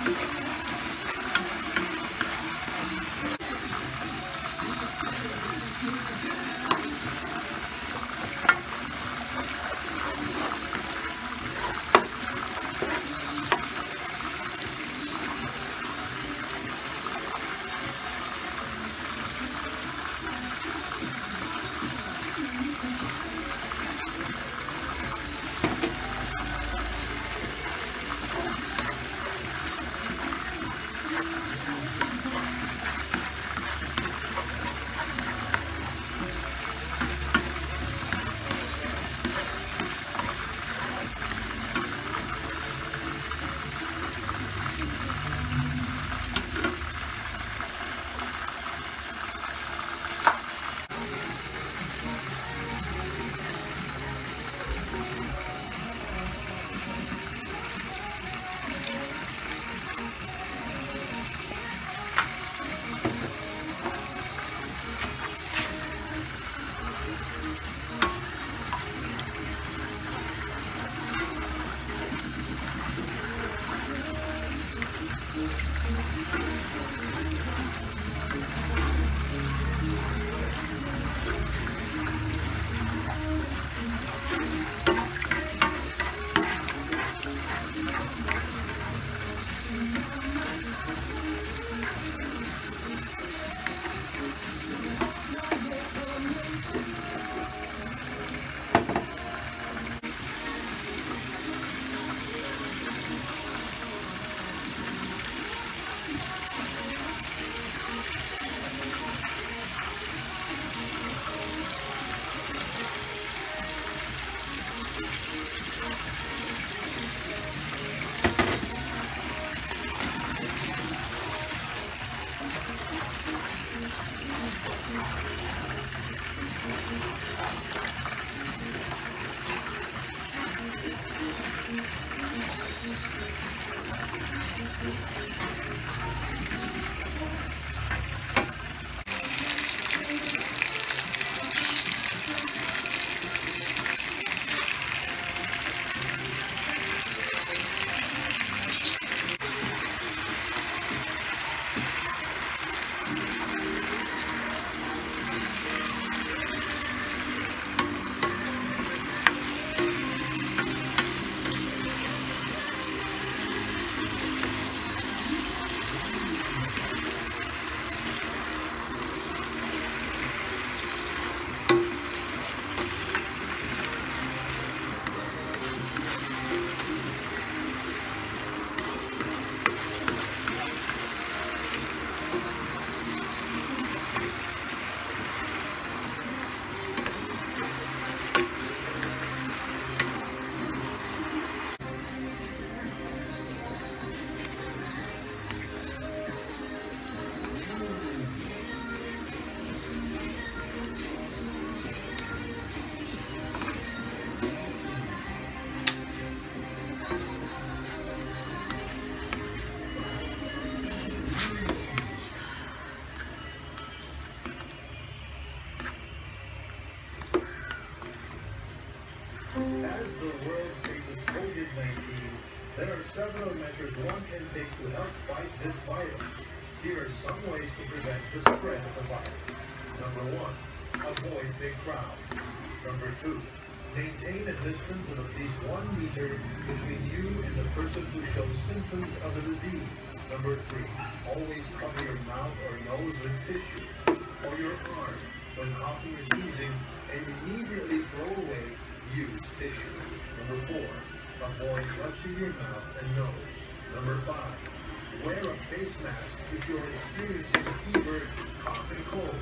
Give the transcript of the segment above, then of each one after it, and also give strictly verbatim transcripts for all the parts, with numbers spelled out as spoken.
As the world faces COVID nineteen, there are several measures one can take to help fight this virus. Here are some ways to prevent the spread of the virus. Number one, avoid big crowds. Number two, maintain a distance of at least one meter between you and the person who shows symptoms of the disease. Number three, always cover your mouth or nose with tissue or your arm when coughing or sneezing, and immediately throw away used tissues. Number four, avoid touching your mouth and nose. Number five, wear a face mask if you're experiencing fever, cough, and cold.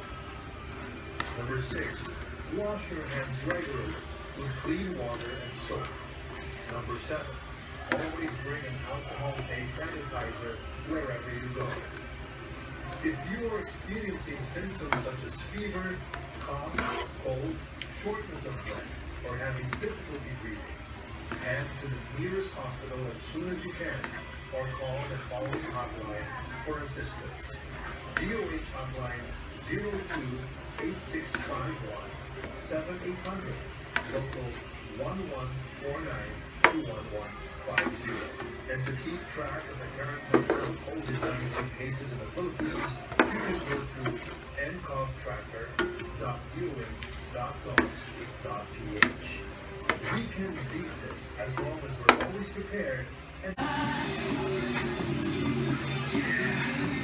Number six, wash your hands regularly with clean water and soap. Number seven, always bring an alcohol-based sanitizer wherever you go. If you are experiencing symptoms such as fever, cough, cold, shortness of breath, or having difficulty breathing, head to the nearest hospital as soon as you can, or call the following hotline for assistance. D O H hotline zero two eight six five one seven eight hundred, local one one four nine two one one five zero. And to keep track of the current number of COVID nineteen cases in the Philippines, you can go to n c o v tracker dot u h dot gov dot p h. We can beat this as long as we're always prepared and